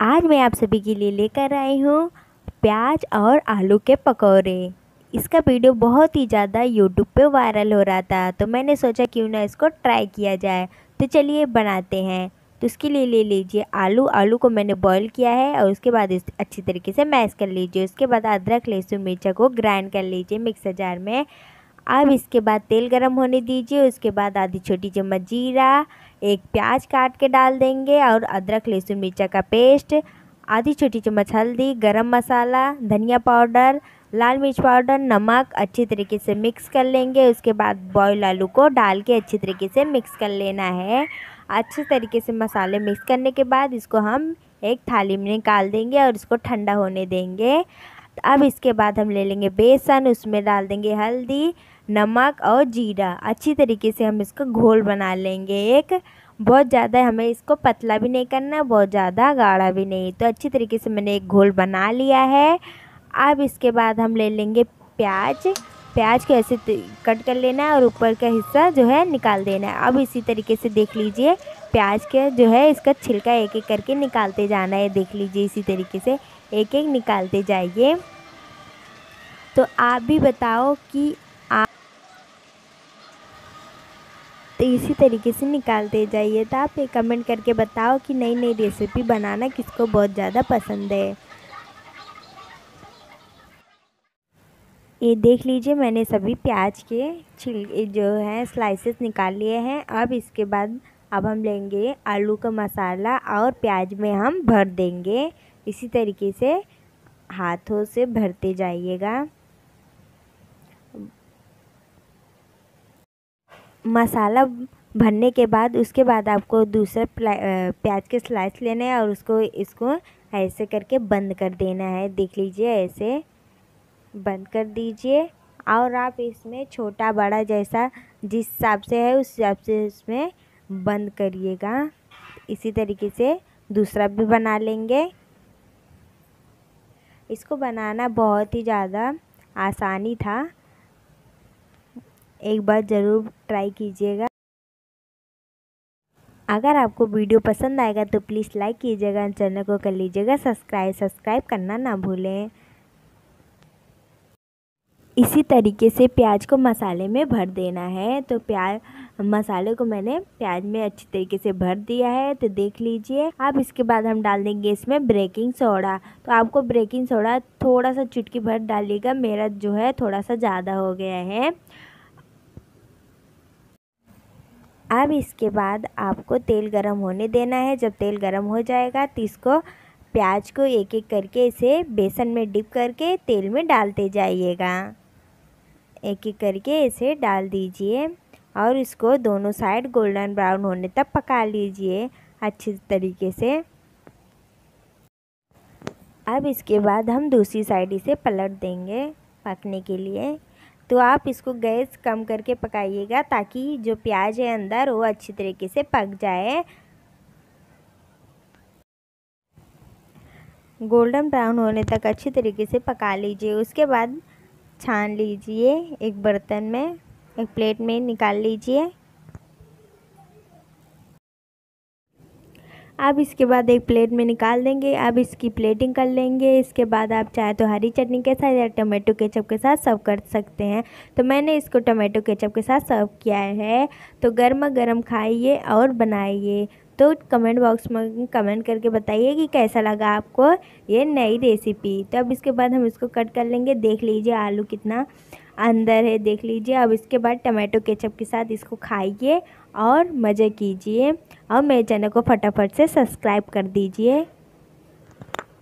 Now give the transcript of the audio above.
आज मैं आप सभी के लिए लेकर आई हूँ प्याज और आलू के पकौड़े। इसका वीडियो बहुत ही ज़्यादा यूट्यूब पे वायरल हो रहा था, तो मैंने सोचा क्यों ना इसको ट्राई किया जाए। तो चलिए बनाते हैं। तो उसके लिए ले लीजिए आलू को मैंने बॉईल किया है और उसके बाद इस अच्छी तरीके से मैश कर लीजिए। उसके बाद अदरक लहसुन मिर्चा को ग्राइंड कर लीजिए मिक्सर जार में। अब इसके बाद तेल गरम होने दीजिए। उसके बाद आधी छोटी चम्मच जीरा, एक प्याज काट के डाल देंगे और अदरक लहसुन मिर्चा का पेस्ट, आधी छोटी चम्मच हल्दी, गरम मसाला, धनिया पाउडर, लाल मिर्च पाउडर, नमक अच्छी तरीके से मिक्स कर लेंगे। उसके बाद बॉयल आलू को डाल के अच्छी तरीके से मिक्स कर लेना है। अच्छे तरीके से मसाले मिक्स करने के बाद इसको हम एक थाली में निकाल देंगे और इसको ठंडा होने देंगे। अब इसके बाद हम ले लेंगे बेसन, उसमें डाल देंगे हल्दी, नमक और जीरा। अच्छी तरीके से हम इसका घोल बना लेंगे। एक बहुत ज़्यादा हमें इसको पतला भी नहीं करना, बहुत ज़्यादा गाढ़ा भी नहीं। तो अच्छी तरीके से मैंने एक घोल बना लिया है। अब इसके बाद हम ले लेंगे प्याज को ऐसे कट कर लेना है और ऊपर का हिस्सा जो है निकाल देना है। अब इसी तरीके से देख लीजिए प्याज के जो है इसका छिलका एक एक करके निकालते जाना है। देख लीजिए इसी तरीके से एक एक निकालते जाइए। तो आप भी बताओ कि आप तो इसी तरीके से निकालते जाइए। तो आप ये कमेंट करके बताओ कि नई नई रेसिपी बनाना किसको बहुत ज़्यादा पसंद है। ये देख लीजिए मैंने सभी प्याज के छिलके जो है स्लाइसेस निकाल लिए हैं। अब हम लेंगे आलू का मसाला और प्याज में हम भर देंगे। इसी तरीके से हाथों से भरते जाइएगा। मसाला भरने के बाद उसके बाद आपको दूसरा प्याज के स्लाइस लेने हैं और इसको ऐसे करके बंद कर देना है। देख लीजिए ऐसे बंद कर दीजिए और आप इसमें छोटा बड़ा जैसा जिस हिसाब से है उस हिसाब से इसमें बंद करिएगा। इसी तरीके से दूसरा भी बना लेंगे। इसको बनाना बहुत ही ज़्यादा आसानी था, एक बार ज़रूर ट्राई कीजिएगा। अगर आपको वीडियो पसंद आएगा तो प्लीज़ लाइक कीजिएगा, चैनल को कर लीजिएगा सब्सक्राइब करना ना भूलें। इसी तरीके से प्याज को मसाले में भर देना है। तो मसाले को मैंने प्याज में अच्छी तरीके से भर दिया है। तो देख लीजिए अब इसके बाद हम डाल देंगे इसमें बेकिंग सोडा। तो आपको बेकिंग सोडा थोड़ा सा चुटकी भर डालिएगा, मेरा जो है थोड़ा सा ज़्यादा हो गया है। अब इसके बाद आपको तेल गरम होने देना है। जब तेल गरम हो जाएगा तो इसको प्याज को एक एक करके इसे बेसन में डिप करके तेल में डालते जाइएगा। एक एक करके इसे डाल दीजिए और इसको दोनों साइड गोल्डन ब्राउन होने तक पका लीजिए अच्छी तरीके से। अब इसके बाद हम दूसरी साइड इसे पलट देंगे पकने के लिए। तो आप इसको गैस कम करके पकाइएगा ताकि जो प्याज है अंदर वो अच्छी तरीके से पक जाए। गोल्डन ब्राउन होने तक अच्छी तरीके से पका लीजिए। उसके बाद छान लीजिए एक बर्तन में, एक प्लेट में निकाल लीजिए। अब इसके बाद एक प्लेट में निकाल देंगे। अब इसकी प्लेटिंग कर लेंगे। इसके बाद आप चाहे तो हरी चटनी के साथ या टमाटो केचप के साथ सर्व कर सकते हैं। तो मैंने इसको टमाटो केचप के साथ सर्व किया है। तो गर्मा गर्म खाइए और बनाइए। तो कमेंट बॉक्स में कमेंट करके बताइए कि कैसा लगा आपको ये नई रेसिपी। तो अब इसके बाद हम इसको कट कर लेंगे। देख लीजिए आलू कितना अंदर है, देख लीजिए। अब इसके बाद टमाटो केचप के साथ इसको खाइए और मज़े कीजिए और मेरे चैनल को फटाफट से सब्सक्राइब कर दीजिए।